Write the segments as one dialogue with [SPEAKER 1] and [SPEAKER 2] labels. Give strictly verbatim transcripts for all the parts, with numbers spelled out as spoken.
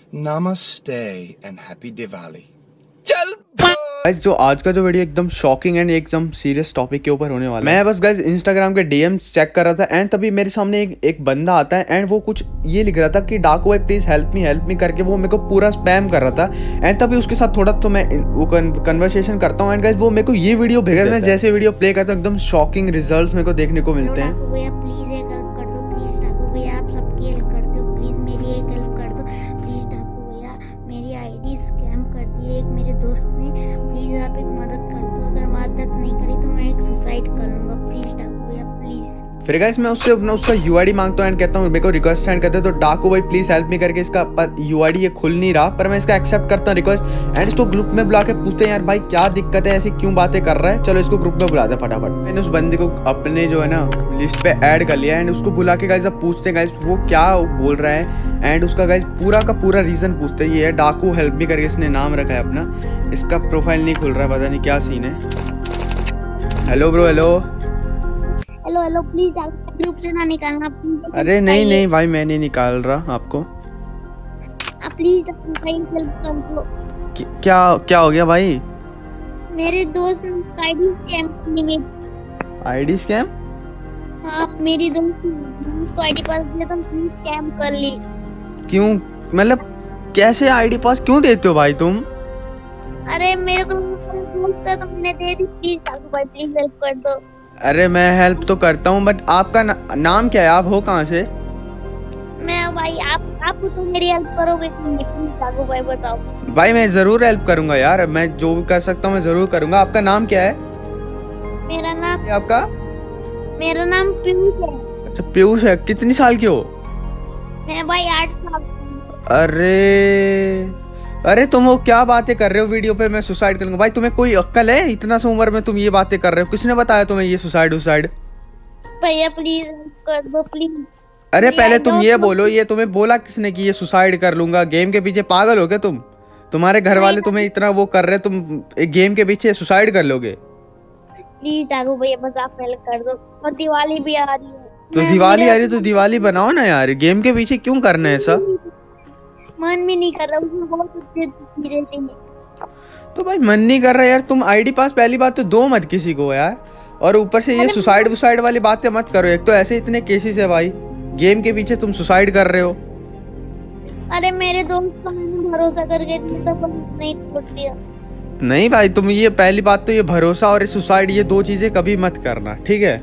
[SPEAKER 1] नमस्ते and happy Diwali. चल
[SPEAKER 2] guys, जो आज का जो वीडियो एकदम शॉकिंग एंड एकदम सीरियस टॉपिक के ऊपर होने वाला है। मैं बस गाइस इंस्टाग्राम के डीएम्स चेक कर रहा था एंड तभी मेरे सामने एक, एक बंदा आता है एंड वो कुछ ये लिख रहा था कि डाकू भाई please help me help me करके वो मेरे को पूरा स्पैम कर रहा था। एंड तभी उसके साथ थोड़ा तो मैं वो कन्वर्सेशन करता हूँ एंड गाइस वो मेरे को ये वीडियो भेज देता है। जैसे वीडियो प्ले करता हूँ एकदम शॉकिंग रिजल्ट मेरे को देखने को मिलते हैं। फिर गाइस मैं उससे अपना उसका यूआईडी मांगता हूँ एंड कहता हूँ मेरे को रिक्वेस्ट सेंड करते तो डाकू भाई प्लीज हेल्प मी करके इसका यूआईडी ये खुल नहीं रहा, पर मैं इसका एक्सेप्ट करता हूँ रिक्वेस्ट एंड इसको ग्रुप में बुला के पूछते हैं यार भाई क्या दिक्कत है, ऐसी क्यों बातें कर रहा है, चलो इसको ग्रुप में बुलाते फटाफट। मैंने उस बंदे को अपने जो है ना लिस्ट पे ऐड कर लिया एंड उसको बुला के गाइस अब पूछते हैं गाइस वो क्या बोल रहा है एंड उसका गाइस पूरा का पूरा रीजन पूछते हैं। ये है डाकू हेल्प मी करके इसने नाम रखा है अपना, इसका प्रोफाइल नहीं खुल रहा है, पता नहीं क्या सीन है। Hello bro, hello
[SPEAKER 3] hello hello please group से ना निकालना प्लीज।
[SPEAKER 2] अरे नहीं नहीं भाई मैं नहीं निकाल रहा आपको,
[SPEAKER 3] प्लीज हेल्प कर दो।
[SPEAKER 2] क्या क्या हो गया भाई?
[SPEAKER 3] मेरे दोस्त आईडी स्कैम में
[SPEAKER 2] आईडी स्कैम?
[SPEAKER 3] आप मेरी दोस्त को आईडी पास दिया तो प्लीज स्कैम कर ली।
[SPEAKER 2] क्यों, मतलब कैसे आईडी पास क्यों देते हो भाई तुम?
[SPEAKER 3] अरे मेरे को दोस्त था तो मैंने दे दी, प्लीज डाकू भाई प्लीज हेल्प कर दो।
[SPEAKER 2] अरे मैं हेल्प तो करता हूँ बट आपका ना, नाम क्या है, आप हो कहाँ से?
[SPEAKER 3] मैं भाई आप आप तो मेरी हेल्प करोगे प्लीज डाकू भाई बताओ।
[SPEAKER 2] भाई मैं जरूर हेल्प करूंगा यार, मैं जो भी कर सकता हूँ मैं जरूर करूंगा। आपका नाम क्या है?
[SPEAKER 3] मेरा नाम
[SPEAKER 2] क्या आपका?
[SPEAKER 3] मेरा नाम पीयूष है।
[SPEAKER 2] अच्छा पीयूष है, कितनी साल की हो?
[SPEAKER 3] मैं भाई आठ साल।
[SPEAKER 2] अरे अरे तुम वो क्या बातें कर रहे हो वीडियो पे मैं सुसाइड करूंगा? भाई तुम्हें कोई अक्ल है? इतना सा उम्र में तुम ये बातें कर रहे हो, किसने बताया तुम्हें ये सुसाइड उसाइड?
[SPEAKER 3] भैया प्लीज कर दो प्लीज।
[SPEAKER 2] अरे पहले तुम ये बोलो, ये तुम्हें बोला किसने कि ये सुसाइड कर लूंगा? गेम के पीछे पागल हो क्या तुम? तुम्हारे घर वाले तुम्हें इतना वो कर रहे, तुम एक गेम के पीछे सुसाइड कर लोगे?
[SPEAKER 3] प्लीज डाकू भैया बस आप हेल्प कर दो, और दिवाली भी आ रही है।
[SPEAKER 2] तो दिवाली आ रही है तो दिवाली बनाओ ना यार, गेम के पीछे क्यों करना है ऐसा?
[SPEAKER 3] मन भी नहीं कर रहा, उसमें बहुत अच्छी रेटिंग है।
[SPEAKER 2] तो भाई मन नहीं कर रहा यार, तुम आईडी पास पहली बात तो दो मत किसी को यार, और ऊपर से ये सुसाइड वुसाइड वाली बातें मत करो। एक तो ऐसे इतने केसेस है भाई, गेम के पीछे तुम सुसाइड कर रहे हो।
[SPEAKER 3] अरे मेरे दोस्त को मैंने भरोसा करके तो नहीं छोड़ दिया।
[SPEAKER 2] नहीं भाई तुम ये पहली बात तो ये भरोसा और सुसाइड ये दो चीजें कभी मत करना, ठीक है?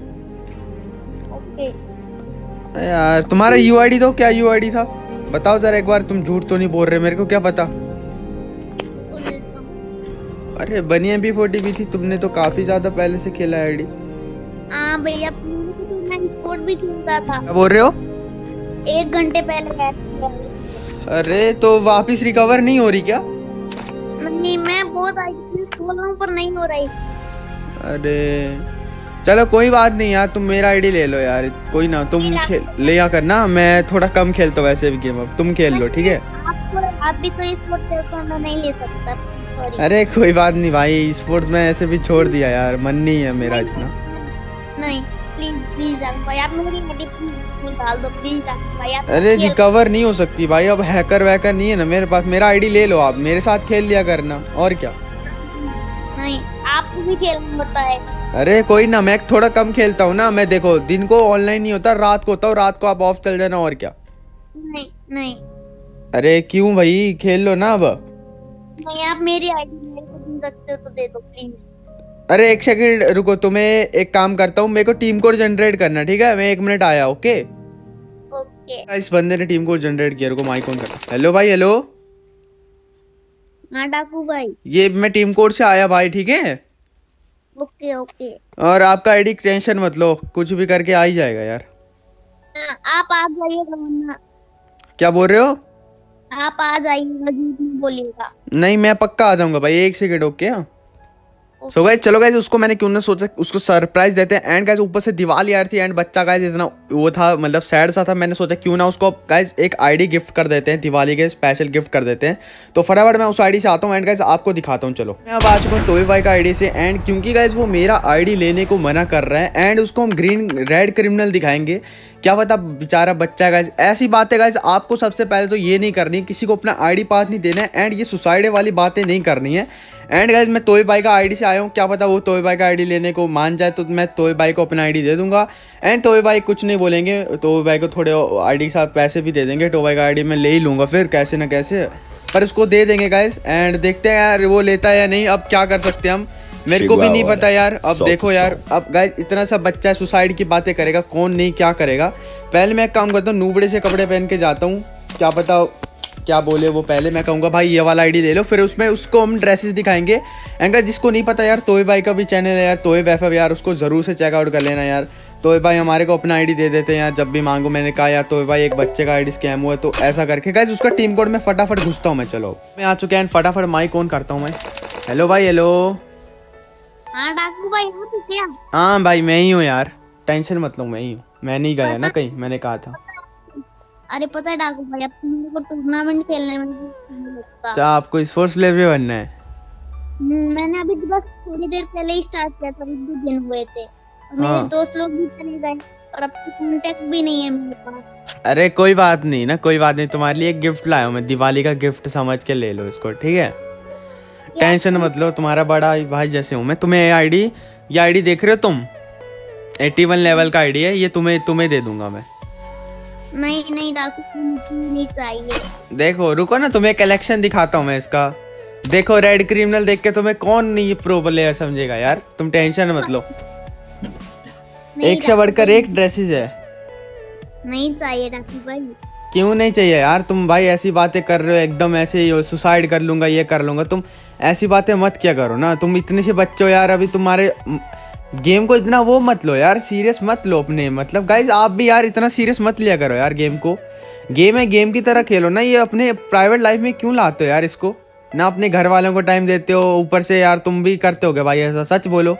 [SPEAKER 3] ओके
[SPEAKER 2] यार तुम्हारा यूआईडी तो क्या यूआईडी था बताओ जरा एक बार, तुम झूठ तो नहीं बोल रहे, मेरे को क्या पता। अरे बनी एम पी फोर्टी भी थी, तुमने तो काफी ज्यादा पहले से खेला है आईडी।
[SPEAKER 3] हाँ भैया मैं स्पोर्ट भी खेलता था।
[SPEAKER 2] क्या बोल रहे हो?
[SPEAKER 3] एक घंटे पहले।
[SPEAKER 2] अरे तो वापिस रिकवर नहीं हो रही क्या?
[SPEAKER 3] नहीं मैं बहुत आईडी खोल रहा हूँ पर नहीं हो रही।
[SPEAKER 2] अरे चलो कोई बात नहीं यार, तुम मेरा आईडी ले लो यार, कोई ना तुम खेल लिया करना, मैं थोड़ा कम खेलता हूँ वैसे भी गेम, अब तुम खेल लो ठीक है?
[SPEAKER 3] आप भी तो स्पोर्ट्स खेलते हो, मैं नहीं ले सकता सॉरी।
[SPEAKER 2] अरे कोई बात नहीं भाई, स्पोर्ट्स में ऐसे भी छोड़ दिया यार, मन नहीं है मेरा इतना।
[SPEAKER 3] नहीं प्लीज प्लीज भाई आप मेरी आईडी प्लीज निकाल दो प्लीज भाई आप।
[SPEAKER 2] अरे रिकवर नहीं हो सकती भाई, अब हैकर वैकर नहीं है ना मेरे पास, मेरा आईडी ले लो आप, मेरे साथ खेल लिया करना और क्या।
[SPEAKER 3] नहीं आपको भी खेलना होता है।
[SPEAKER 2] अरे कोई ना, मैं थोड़ा कम खेलता हूँ ना, मैं देखो दिन को ऑनलाइन नहीं होता, रात को होता हूँ, रात को आप ऑफ चल जाना और क्या।
[SPEAKER 3] नहीं नहीं
[SPEAKER 2] अरे क्यों भाई, खेल लो ना अब।
[SPEAKER 3] नहीं आप मेरी आईडी मेरे को दे सकते हो तो दे दो प्लीज।
[SPEAKER 2] अरे एक सेकंड रुको, तुम्हें एक काम करता हूँ, मेरे को टीम कोड जनरेट करना ठीक है, मैं एक मिनट आया। ओके
[SPEAKER 3] ओके
[SPEAKER 2] इस बंदे ने टीम कोड जनरेट किया, रुको माइक ऑन कर। हेलो भाई हेलो।
[SPEAKER 3] हाँ डाकू भाई
[SPEAKER 2] ये मैं टीम कोड से आया भाई, ठीक है?
[SPEAKER 3] Okay okay.
[SPEAKER 2] और आपका आईडी टेंशन मत लो, कुछ भी करके आ ही जाएगा यार।
[SPEAKER 3] आ, आप आ जाइएगा वरना।
[SPEAKER 2] क्या बोल रहे हो?
[SPEAKER 3] आप आ जाइएगा, झूठ नहीं बोलिएगा।
[SPEAKER 2] नहीं मैं पक्का आ जाऊंगा भाई, एक सेकंड ओके। सो गाइस चलो गाइस उसको मैंने क्यों ना सोचा उसको सरप्राइज देते हैं। एंड गाइस ऊपर से दिवाली आ रही थी एंड बच्चा गाइस इतना वो था, मतलब सैड सा था, मैंने सोचा क्यों ना उसको गाइस एक आईडी गिफ्ट कर देते हैं, दिवाली के स्पेशल गिफ्ट कर देते हैं। तो फटाफट मैं उस आईडी से आता हूँ एंड गाइस आपको दिखाता हूँ। चलो मैं अब आ चुका हूँ टोय भाई का आईडी से एंड क्योंकि गाइस वो मेरा आईडी लेने को मना कर रहा है एंड उसको हम ग्रीन रेड क्रिमिनल दिखाएंगे क्या पता बेचारा बच्चा है गाइस। ऐसी बातें गाइस आपको सबसे पहले तो ये नहीं करनी, किसी को अपना आईडी पास नहीं देना है एंड ये सुसाइड वाली बातें नहीं करनी है। एंड गाइस मैं तोय भाई का आईडी से आया हूँ, क्या पता वो तोय भाई का आईडी लेने को मान जाए तो मैं तोय भाई को अपना आईडी दे दूंगा एंड तोय भाई कुछ नहीं बोलेंगे, तोय भाई को थोड़े आईडी के साथ पैसे भी दे देंगे। तोय भाई का आईडी मैं ले ही लूँगा फिर कैसे ना कैसे, पर उसको दे देंगे गाइस। एंड देखते हैं यार वो लेता है या नहीं, अब क्या कर सकते हैं हम, मेरे को भी नहीं पता यार। अब देखो यार, अब गाइस इतना सा बच्चा है सुसाइड की बातें करेगा, कौन नहीं क्या करेगा। पहले मैं एक काम करता हूँ, नूबड़े से कपड़े पहन के जाता हूँ, क्या पता क्या बोले वो। पहले मैं कहूँगा भाई ये वाला आईडी ले लो, फिर उसमें उसको हम ड्रेसेस दिखाएंगे। एंड जिसको नहीं पता यार, तोय भाई का भी चैनल है यार, तोय वैफब यार, उसको ज़रूर से चेकआउट कर लेना यार। तोय भाई हमारे को अपना आईडी दे देते हैं यार जब भी मांगो। मैंने कहा यार तोय भाई एक बच्चे का आईडी स्कैम हुआ है, तो ऐसा करके गाइस उसका टीम कोड में फटाफट घुसता हूँ मैं। चलो मैं आ चुके हैं, फटाफट माइक ऑन करता हूँ मैं। हेलो भाई, हेलो।
[SPEAKER 3] हाँ डाकू भाई, हो तो क्या?
[SPEAKER 2] हाँ भाई मैं ही हूँ यार, टेंशन मत लो, मैं ही हूँ। मैं नहीं गया ना कहीं, मैंने कहा था।
[SPEAKER 3] अरे पता है डाकू भाई, अब तुम को टूर्नामेंट खेलने में नहीं लगता।
[SPEAKER 2] क्या आपको स्पोर्ट्स प्लेयर भी बनना है?
[SPEAKER 3] मैंने अभी बस थोड़ी देर पहले ही स्टार्ट किया था, अभी दो दिन हुए थे और मेरे
[SPEAKER 2] हाँ।
[SPEAKER 3] दोस्त लोग भी चले गए और अब तो कांटेक्ट भी नहीं है मेरे पास।
[SPEAKER 2] अरे कोई बात नहीं ना, कोई बात नहीं, तुम्हारे लिए एक गिफ्ट लाया हूँ मैं, दिवाली का गिफ्ट समझ के ले लो इसको, ठीक है? टेंशन मत लो, तुम्हारा बड़ा भाई जैसे हूँ मैं। तुम्हें ये आईडी ये आईडी देख रहे हो तुम, इक्यासी लेवल का आईडी है ये, तुम्हें तुम्हें दे दूंगा मैं।
[SPEAKER 3] नहीं नहीं डाकू मुझे नहीं चाहिए।
[SPEAKER 2] देखो रुको ना, तुम्हें कलेक्शन दिखाता हूँ मैं इसका। देखो रेड क्रिमिनल देख के तुम्हें कौन नहीं प्रो प्लेयर समझेगा यार, तुम टेंशन मत लो। एक से बढ़कर एक ड्रेसेस है।
[SPEAKER 3] नहीं चाहिए डाकू भाई।
[SPEAKER 2] क्यों नहीं चाहिए यार? तुम भाई ऐसी बातें कर रहे हो एकदम ऐसे ही, सुसाइड कर लूंगा ये कर लूंगा, तुम ऐसी बातें मत क्या करो ना। तुम इतने से बच्चे हो यार, अभी तुम्हारे गेम को इतना वो मत लो यार, सीरियस मत लो अपने। मतलब गाइज आप भी यार इतना सीरियस मत लिया करो यार गेम को। गेम है, गेम की तरह खेलो ना, ये अपने प्राइवेट लाइफ में क्यों लाते हो यार इसको ना? अपने घर वालों को टाइम देते हो, ऊपर से यार तुम भी करते होगे भाई ऐसा, सच बोलो।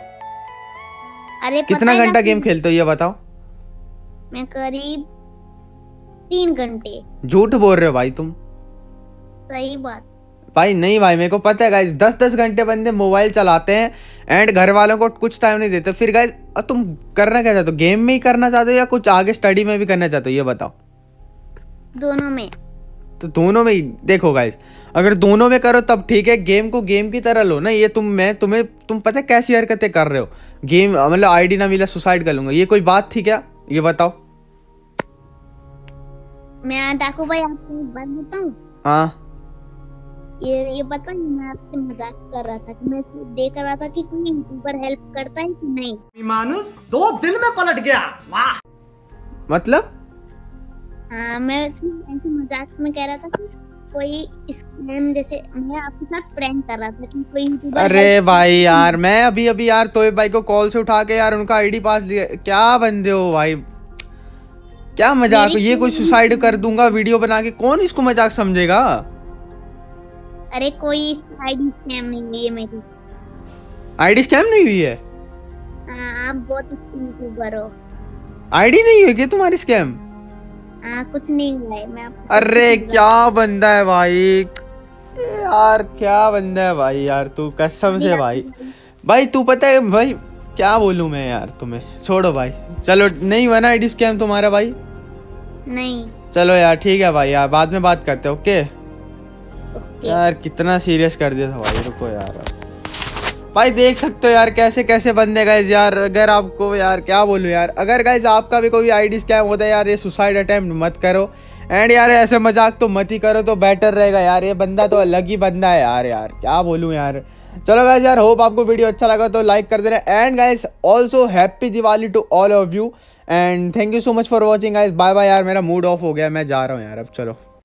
[SPEAKER 3] अरे
[SPEAKER 2] कितना घंटा गेम खेलते हो ये बताओ?
[SPEAKER 3] मैं करीब तीन घंटे।
[SPEAKER 2] झूठ बोल रहे हो भाई तुम।
[SPEAKER 3] सही बात
[SPEAKER 2] भाई नहीं भाई, मेरे को पता है गाइस, दस दस घंटे बंदे मोबाइल चलाते हैं एंड घर वालों को कुछ टाइम नहीं देते। फिर गाइस तुम करना क्या चाहते हो? गेम में ही करना चाहते हो या कुछ आगे स्टडी में भी करना चाहते हो ये बताओ?
[SPEAKER 3] दोनों में।
[SPEAKER 2] तो दोनों में ही देखो गाइस, अगर दोनों में करो तब ठीक है, गेम को गेम की तरह लो ना। ये तुम मैं तुम्हें तुम पता है कैसी हरकतें कर रहे हो? गेम मतलब आईडी ना मिला सुसाइड कर लूंगा, ये कोई बात थी क्या? ये बताओ।
[SPEAKER 3] मैं डाकू भाई आपको एक बात बताऊं?
[SPEAKER 2] हाँ
[SPEAKER 3] ये ये पता नहीं, मैं आपसे मजाक कर रहा था कि मैं देख रहा था कि कोई यूट्यूबर हेल्प करता है कि नहीं।
[SPEAKER 4] मानुस दो दिन में पलट गया, वाह।
[SPEAKER 2] मतलब
[SPEAKER 3] हाँ मैं ऐसे मजाक में कह रहा था कि कोई स्कैम जैसे, मैं आपके साथ प्रैंक कर रहा था कि कोई यूट्यूबर।
[SPEAKER 2] अरे भाई यार मैं अभी अभी यार तोय भाई को कॉल से उठा के यार उनका आईडी पास लिया। क्या बंदे हो भाई, क्या मजाक? ये कोई सुसाइड कर दूंगा वीडियो बना के, कौन इसको मजाक समझेगा?
[SPEAKER 3] अरे कोई आईडी स्कैम नहीं हुई है मेरी।
[SPEAKER 2] आईडी स्कैम नहीं हुई है?
[SPEAKER 3] हाँ आप बहुत अच्छे यूट्यूबर हो।
[SPEAKER 2] आईडी नहीं हुई क्या तुम्हारी स्कैम?
[SPEAKER 3] हाँ कुछ नहीं हुआ है, मैं आपको।
[SPEAKER 2] अरे क्या बंदा है भाई यार, क्या बंदा है भाई यार तू, कसम से भाई। भाई तू पता है भाई क्या बोलूं मैं यार तुम्हें, छोड़ो भाई। चलो नहीं बना आईडी स्कैम तुम्हारा भाई?
[SPEAKER 3] नहीं।
[SPEAKER 2] चलो यार ठीक है भाई, यार बाद में बात करते हैं, ओके?
[SPEAKER 3] ओके।
[SPEAKER 2] यार कितना सीरियस कर दिया था भाई, रुको यार। भाई देख सकते हो यार कैसे कैसे बंदे गाइस यार। अगर आपको यार क्या बोलूं यार, अगर गाइस आपका भी कोई आईडी स्कैम होता है यार, ये सुसाइड अटेम्प्ट मत करो एंड यार ऐसे मजाक तो मत ही करो, तो बेटर रहेगा यार। ये बंदा तो अलग ही बंदा है यार, यार क्या बोलूं यार। चलो गाइस यार, होप आपको वीडियो अच्छा लगा तो लाइक कर देना and guys also happy Diwali to all of you and thank you so much for watching guys. Bye bye यार, मेरा मूड ऑफ हो गया, मैं जा रहा हूँ यार अब, चलो।